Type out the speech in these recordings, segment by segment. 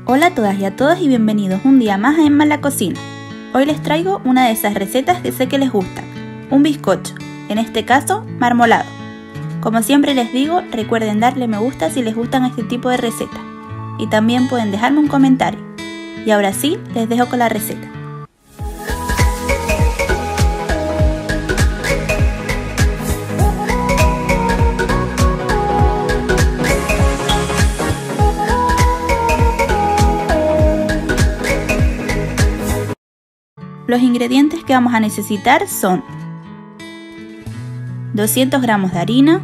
Hola a todas y a todos y bienvenidos un día más a Emma en la cocina. Hoy les traigo una de esas recetas que sé que les gustan, un bizcocho, en este caso marmolado. Como siempre les digo, recuerden darle me gusta si les gustan este tipo de recetas y también pueden dejarme un comentario. Y ahora sí, les dejo con la receta. Los ingredientes que vamos a necesitar son 200 gramos de harina,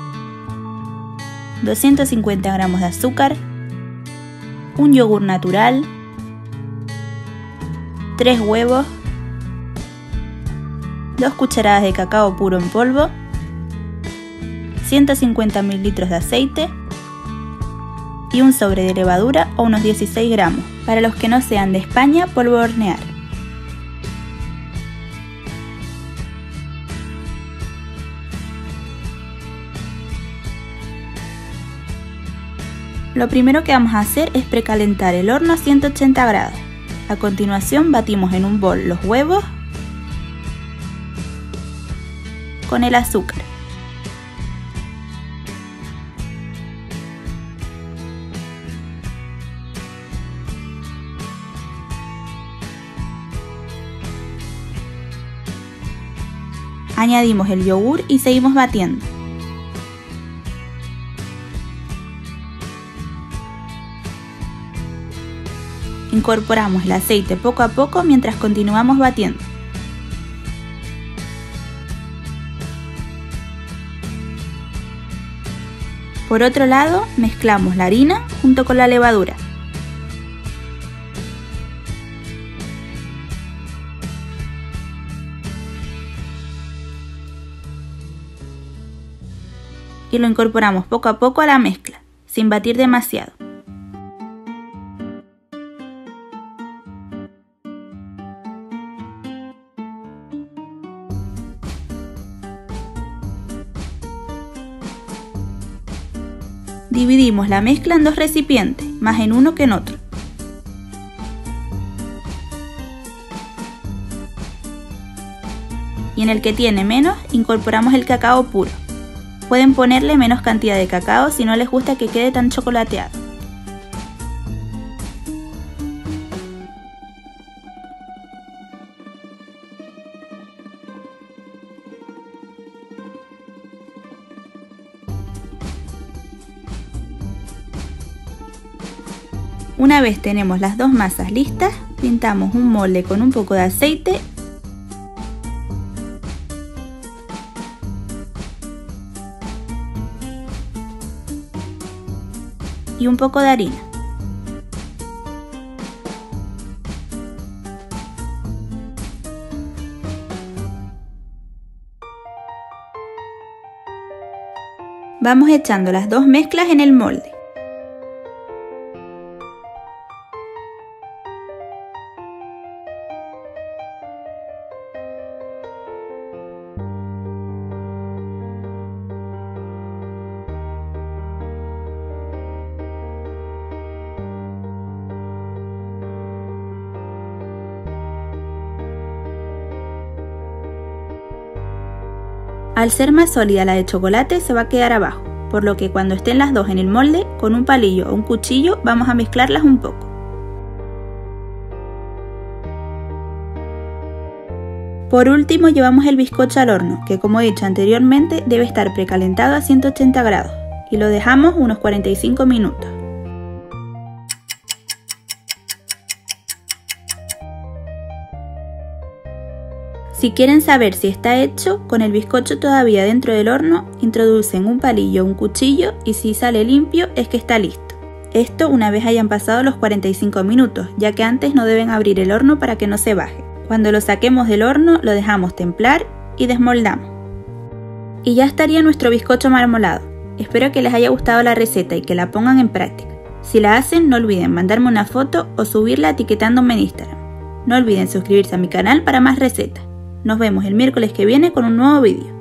250 gramos de azúcar, un yogur natural, 3 huevos, 2 cucharadas de cacao puro en polvo, 150 ml de aceite y un sobre de levadura o unos 16 gramos. Para los que no sean de España, polvo de hornear. Lo primero que vamos a hacer es precalentar el horno a 180 grados. A continuación batimos en un bol los huevos con el azúcar. Añadimos el yogur y seguimos batiendo. Incorporamos el aceite poco a poco mientras continuamos batiendo. Por otro lado, mezclamos la harina junto con la levadura. Y lo incorporamos poco a poco a la mezcla, sin batir demasiado. Dividimos la mezcla en dos recipientes, más en uno que en otro. Y en el que tiene menos, incorporamos el cacao puro. Pueden ponerle menos cantidad de cacao si no les gusta que quede tan chocolateado. Una vez tenemos las dos masas listas, pintamos un molde con un poco de aceite y un poco de harina. Vamos echando las dos mezclas en el molde. Al ser más sólida la de chocolate se va a quedar abajo, por lo que cuando estén las dos en el molde, con un palillo o un cuchillo vamos a mezclarlas un poco. Por último llevamos el bizcocho al horno, que como he dicho anteriormente debe estar precalentado a 180 grados y lo dejamos unos 45 minutos. Si quieren saber si está hecho, con el bizcocho todavía dentro del horno, introducen un palillo o un cuchillo y si sale limpio es que está listo. Esto una vez hayan pasado los 45 minutos, ya que antes no deben abrir el horno para que no se baje. Cuando lo saquemos del horno lo dejamos templar y desmoldamos. Y ya estaría nuestro bizcocho marmolado. Espero que les haya gustado la receta y que la pongan en práctica. Si la hacen no olviden mandarme una foto o subirla etiquetándome en Instagram. No olviden suscribirse a mi canal para más recetas. Nos vemos el miércoles que viene con un nuevo vídeo.